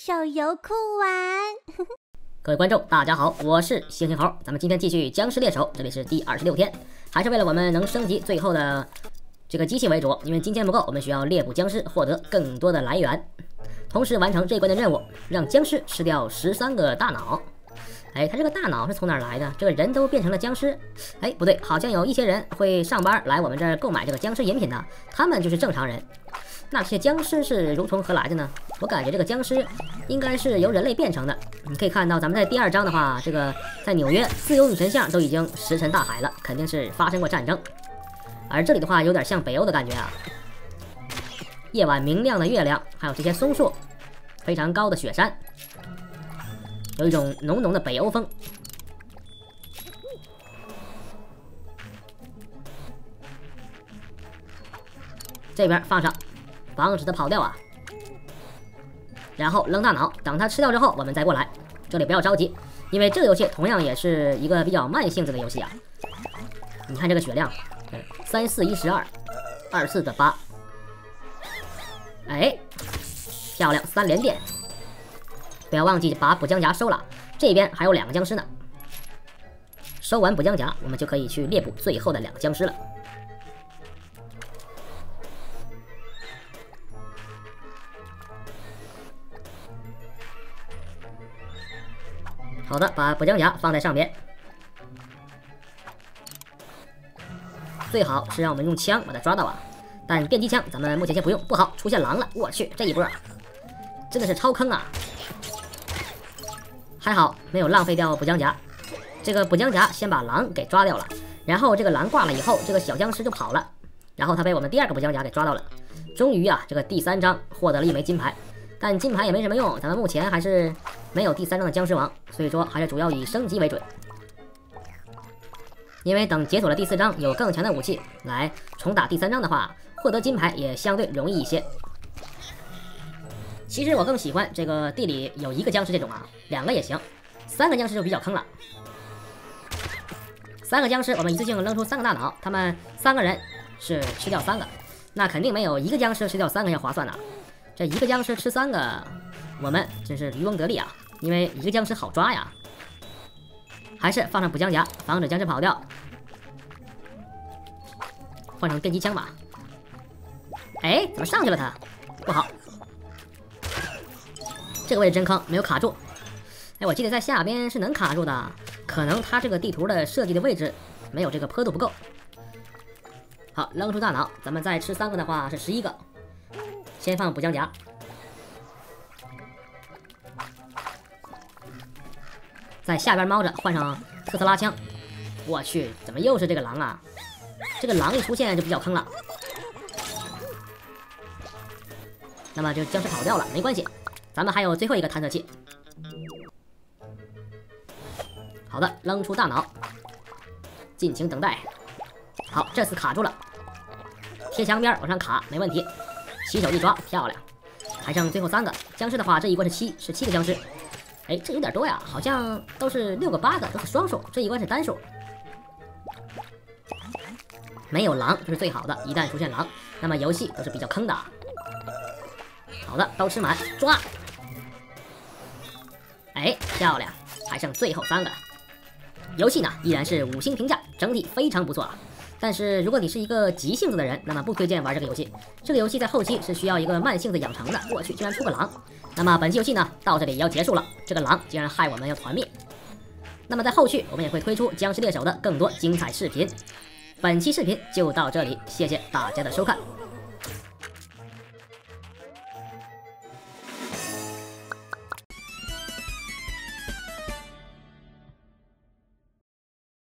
手游酷玩。 各位观众，大家好，我是星星猴，咱们今天继续僵尸猎手，这里是第26天，还是为了我们能升级最后的这个机器为主，因为金钱不够，我们需要猎捕僵尸，获得更多的来源，同时完成这一关的任务，让僵尸吃掉13个大脑。哎，他这个大脑是从哪儿来的？这个人都变成了僵尸？哎，不对，好像有一些人会上班来我们这儿购买这个僵尸饮品的，他们就是正常人。那这些僵尸是如从何来的呢？我感觉这个僵尸应该是由人类变成的。你可以看到，咱们在第2章的话，这个在纽约自由女神像都已经石沉大海了，肯定是发生过战争。而这里的话，有点像北欧的感觉啊，夜晚明亮的月亮，还有这些松树，非常高的雪山，有一种浓浓的北欧风。这边放上，防止它跑掉啊。然后扔大脑，等它吃掉之后，我们再过来。这里不要着急，因为这个游戏同样也是一个比较慢性子的游戏啊。你看这个血量，3、4、1、12，2、4的8。哎，漂亮，3连电。不要忘记把补浆夹收了，这边还有2个僵尸呢。收完补浆夹，我们就可以去猎捕最后的2个僵尸了。好的，把补浆夹放在上边，最好是让我们用枪把它抓到啊！但电击枪咱们目前先不用。不好，出现狼了！我去，这一波真的是超坑啊！还好没有浪费掉补浆夹，这个补浆夹先把狼给抓掉了，然后这个狼挂了以后，这个小僵尸就跑了，然后他被我们第2个补浆夹给抓到了。终于啊，这个第3章获得了1枚金牌。但金牌也没什么用，咱们目前还是没有第3章的僵尸王，所以说还是主要以升级为准。因为等解锁了第4章，有更强的武器来重打第3章的话，获得金牌也相对容易一些。其实我更喜欢这个地里有1个僵尸这种啊，2个也行，3个僵尸就比较坑了。3个僵尸我们一次性扔出3个大脑，他们3个人是吃掉3个，那肯定没有1个僵尸吃掉3个要划算的。这1个僵尸吃3个，我们真是渔翁得利啊！因为1个僵尸好抓呀。还是放上补浆夹，防止僵尸跑掉。换成电击枪吧。哎，怎么上去了他？不好，这个位置真坑，没有卡住。哎，我记得在下边是能卡住的，可能他这个地图的设计的位置没有这个坡度不够。好，扔出大脑，咱们再吃3个的话是11个。先放补浆夹，在下边猫着，换上特斯拉枪。我去，怎么又是这个狼啊？这个狼一出现就比较坑了。那么就僵尸跑掉了，没关系，咱们还有最后一个探测器。好的，扔出大脑，尽情等待。好，这次卡住了，贴墙边往上卡，没问题。起手一抓，漂亮！还剩最后3个僵尸的话，这一关是7个僵尸。哎，这有点多呀，好像都是6个、8个，都是双数，这一关是单数。没有狼就是最好的，一旦出现狼，那么游戏都是比较坑的。好的，都吃满，抓！哎，漂亮！还剩最后3个。游戏呢依然是5星评价，整体非常不错啊。但是如果你是一个急性子的人，那么不推荐玩这个游戏。这个游戏在后期是需要一个慢性子养成的。我去，居然出个狼！那么本期游戏呢，到这里也要结束了。这个狼竟然害我们要团灭。那么在后续我们也会推出僵尸猎手的更多精彩视频。本期视频就到这里，谢谢大家的收看。